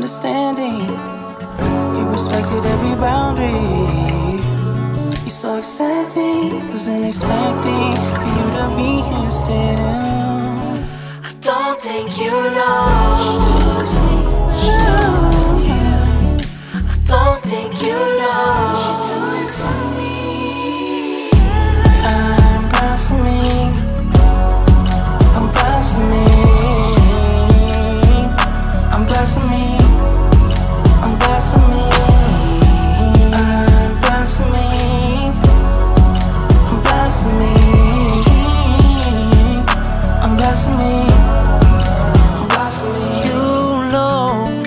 understanding. You respected every boundary. You're so accepting, wasn't expecting for you to be here still. I don't think you know. I don't think you know what you're doing to me. I'm blossoming. I'm blossoming. I'm blossoming. I'm blossoming. I'm blossoming. I'm blossoming. I'm blossoming. I'm blossoming. You know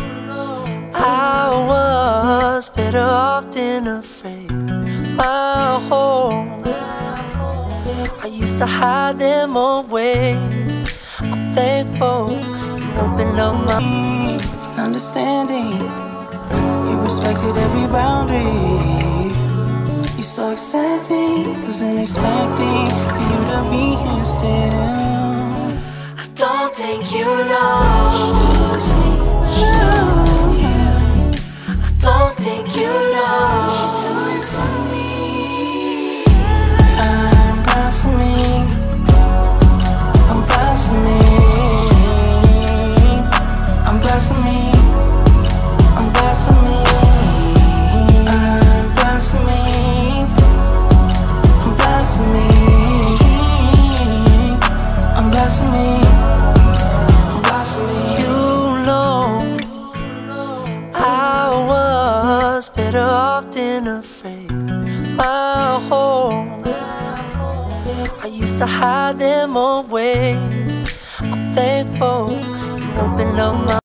I was better off than afraid. My home, I used to hide them away. I'm thankful you opened up my understanding. You respected every boundary. You're so accepting, wasn't expecting for you to be here still. I don't think you know. I don't think you know what you're doing to me. I'm blossoming. I'm blossoming. I'm blossoming. I'm blossoming. I'm blossoming. I'm blossoming. I'm blossoming. I'm blossoming. You know I was better off than afraid. My home, I used to hide them away. I'm thankful you opened up my